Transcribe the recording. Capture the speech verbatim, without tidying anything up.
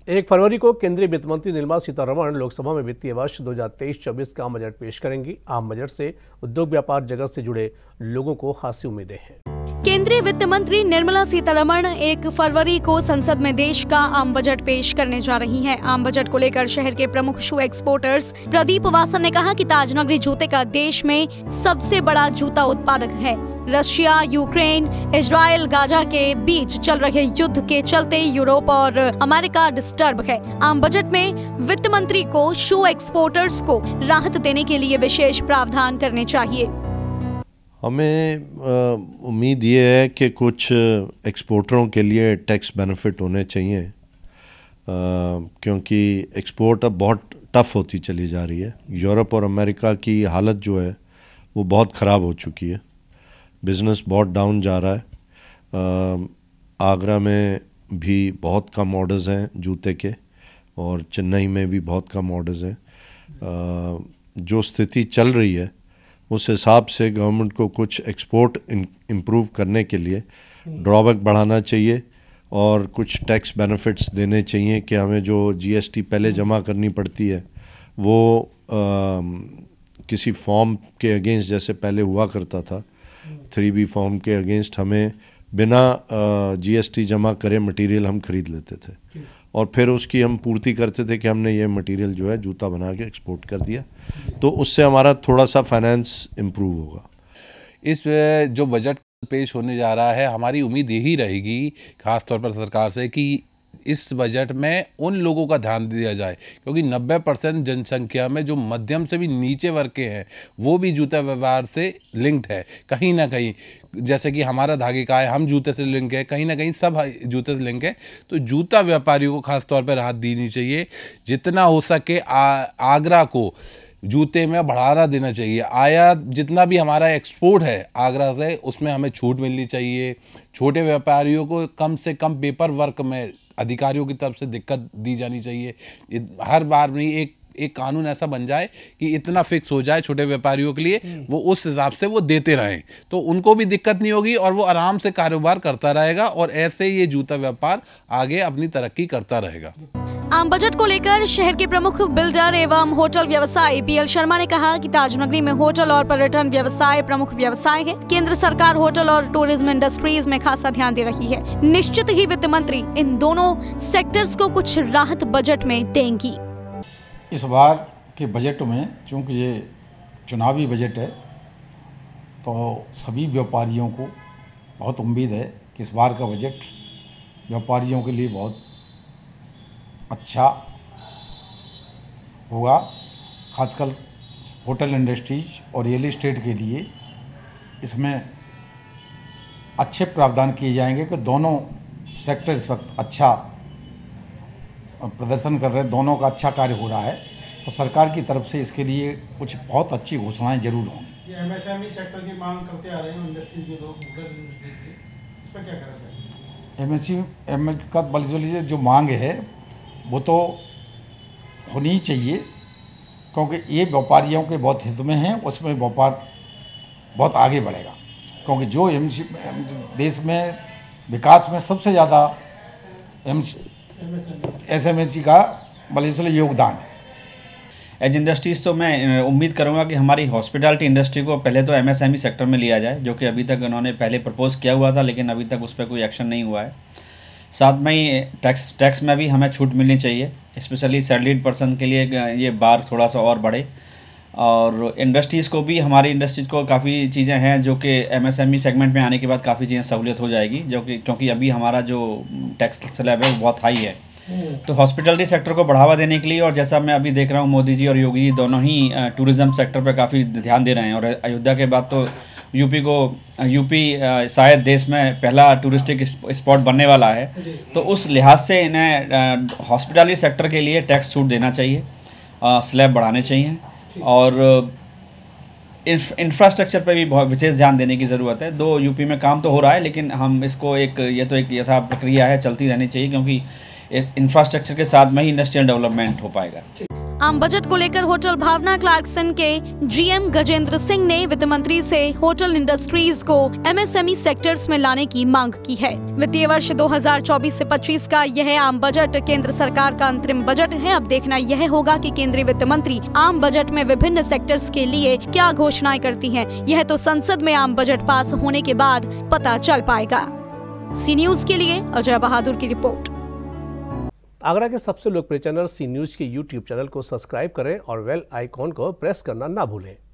एक फरवरी को केंद्रीय वित्त मंत्री निर्मला सीतारमण लोकसभा में वित्तीय वर्ष दो हज़ार तेईस चौबीस का आम बजट पेश करेंगी। आम बजट से उद्योग व्यापार जगत से जुड़े लोगों को खासी उम्मीदें हैं। केंद्रीय वित्त मंत्री निर्मला सीतारमण एक फरवरी को संसद में देश का आम बजट पेश करने जा रही हैं। आम बजट को लेकर शहर के प्रमुख शू एक्सपोर्टर्स प्रदीप वासन ने कहा कि ताजनगरी जूते का देश में सबसे बड़ा जूता उत्पादक है। रशिया, यूक्रेन, इजराइल, गाजा के बीच चल रहे युद्ध के चलते यूरोप और अमेरिका डिस्टर्ब है। आम बजट में वित्त मंत्री को शू एक्सपोर्टर्स को राहत देने के लिए विशेष प्रावधान करने चाहिए। हमें उम्मीद ये है कि कुछ एक्सपोर्टरों के लिए टैक्स बेनिफिट होने चाहिए, आ, क्योंकि एक्सपोर्ट अब बहुत टफ़ होती चली जा रही है। यूरोप और अमेरिका की हालत जो है वो बहुत ख़राब हो चुकी है, बिज़नेस बहुत डाउन जा रहा है। आ, आगरा में भी बहुत कम ऑर्डर्स हैं जूते के, और चेन्नई में भी बहुत कम ऑर्डर्स हैं। आ, जो स्थिति चल रही है उस हिसाब से गवर्नमेंट को कुछ एक्सपोर्ट इम्प्रूव करने के लिए ड्रॉबैक बढ़ाना चाहिए और कुछ टैक्स बेनिफिट्स देने चाहिए कि हमें जो जीएसटी पहले जमा करनी पड़ती है वो आ, किसी फॉर्म के अगेंस्ट, जैसे पहले हुआ करता था थ्री बी फॉर्म के अगेंस्ट, हमें बिना जीएसटी जमा करे मटेरियल हम खरीद लेते थे और फिर उसकी हम पूर्ति करते थे कि हमने ये मटेरियल जो है जूता बना के एक्सपोर्ट कर दिया, तो उससे हमारा थोड़ा सा फाइनेंस इम्प्रूव होगा। इस जो बजट पेश होने जा रहा है, हमारी उम्मीद यही रहेगी खास तौर पर सरकार से कि इस बजट में उन लोगों का ध्यान दिया जाए, क्योंकि नब्बे परसेंट जनसंख्या में जो मध्यम से भी नीचे वर्ग के हैं वो भी जूता व्यापार से लिंक्ड है कहीं ना कहीं। जैसे कि हमारा धागे का है, हम जूते से लिंक है, कहीं ना कहीं सब जूते से लिंक है। तो जूता व्यापारियों को खास तौर पर राहत देनी चाहिए। जितना हो सके आ, आगरा को जूते में बढ़ावा देना चाहिए। आयात जितना भी हमारा एक्सपोर्ट है आगरा से, उसमें हमें छूट मिलनी चाहिए। छोटे व्यापारियों को कम से कम पेपर वर्क में अधिकारियों की तरफ से दिक्कत दी जानी चाहिए। हर बार नहीं, एक एक कानून ऐसा बन जाए कि इतना फिक्स हो जाए छोटे व्यापारियों के लिए, वो उस हिसाब से वो देते रहें, तो उनको भी दिक्कत नहीं होगी और वो आराम से कारोबार करता रहेगा और ऐसे ये जूता व्यापार आगे अपनी तरक्की करता रहेगा। आम बजट को लेकर शहर के प्रमुख बिल्डर एवं होटल व्यवसायी पीएल शर्मा ने कहा कि ताजनगरी में होटल और पर्यटन व्यवसाय प्रमुख व्यवसाय है। केंद्र सरकार होटल और टूरिज्म इंडस्ट्रीज में खासा ध्यान दे रही है। निश्चित ही वित्त मंत्री इन दोनों सेक्टर्स को कुछ राहत बजट में देंगी। इस बार के बजट में चूंकि ये चुनावी बजट है, तो सभी व्यापारियों को बहुत उम्मीद है कि इस बार का बजट व्यापारियों के लिए बहुत अच्छा होगा। खासकर होटल इंडस्ट्रीज और रियल एस्टेट के लिए इसमें अच्छे प्रावधान किए जाएंगे कि दोनों सेक्टर इस वक्त अच्छा प्रदर्शन कर रहे हैं, दोनों का अच्छा कार्य हो रहा है, तो सरकार की तरफ से इसके लिए कुछ बहुत अच्छी घोषणाएं जरूर होंगी। ये एमएसएमई सेक्टर की मांग करते आ रहे हैं इंडस्ट्रीज के लोग, होटल इंडस्ट्रीज के, इस पर क्या करना चाहिए? एमएसएमई एम का बलजोली से जो मांग है वो तो होनी चाहिए, क्योंकि ये व्यापारियों के बहुत हित में है, उसमें व्यापार बहुत आगे बढ़ेगा। क्योंकि जो एम देश में विकास में सबसे ज़्यादा एम एस एम एस का बलजोली योगदान है। एज इंडस्ट्रीज़ तो मैं उम्मीद करूंगा कि हमारी हॉस्पिटैलिटी इंडस्ट्री को पहले तो एमएसएमई सेक्टर में लिया जाए, जो कि अभी तक उन्होंने पहले प्रपोज किया हुआ था, लेकिन अभी तक उस पर कोई एक्शन नहीं हुआ है। साथ में ही टैक्स टैक्स में भी हमें छूट मिलनी चाहिए, स्पेशली सैलरीड पर्सन के लिए ये बार थोड़ा सा और बढ़े। और इंडस्ट्रीज़ को भी, हमारी इंडस्ट्रीज़ को काफ़ी चीज़ें हैं जो कि एमएसएमई सेगमेंट में आने के बाद काफ़ी चीज़ें सहूलियत हो जाएगी, जो कि क्योंकि अभी हमारा जो टैक्स स्लैब है वो बहुत हाई है। तो हॉस्पिटलिटी सेक्टर को बढ़ावा देने के लिए, और जैसा मैं अभी देख रहा हूँ मोदी जी और योगी जी दोनों ही टूरिज़्म सेक्टर पर काफ़ी ध्यान दे रहे हैं। और अयोध्या के बाद तो यूपी को यूपी शायद देश में पहला टूरिस्टिक स्पॉट बनने वाला है, तो उस लिहाज से इन्हें हॉस्पिटलिटी सेक्टर के लिए टैक्स छूट देना चाहिए, स्लैब बढ़ाने चाहिए। और इंफ्रास्ट्रक्चर पर भी बहुत विशेष ध्यान देने की ज़रूरत है। दो यूपी में काम तो हो रहा है, लेकिन हम इसको एक ये तो एक यथा प्रक्रिया है, चलती रहनी चाहिए, क्योंकि इंफ्रास्ट्रक्चर के साथ में ही इंडस्ट्रियल डेवलपमेंट हो पाएगा। आम बजट को लेकर होटल भावना क्लार्कसन के जीएम गजेंद्र सिंह ने वित्त मंत्री से होटल इंडस्ट्रीज को एमएसएमई सेक्टर्स में लाने की मांग की है। वित्तीय वर्ष दो हज़ार चौबीस से पच्चीस का यह आम बजट केंद्र सरकार का अंतरिम बजट है। अब देखना यह होगा कि केंद्रीय वित्त मंत्री आम बजट में विभिन्न सेक्टर्स के लिए क्या घोषणाएं करती हैं। यह तो संसद में आम बजट पास होने के बाद पता चल पाएगा। सी न्यूज के लिए अजय बहादुर की रिपोर्ट। आगरा के सबसे लोकप्रिय चैनल सी न्यूज के यूट्यूब चैनल को सब्सक्राइब करें और बेल आइकॉन को प्रेस करना ना भूलें।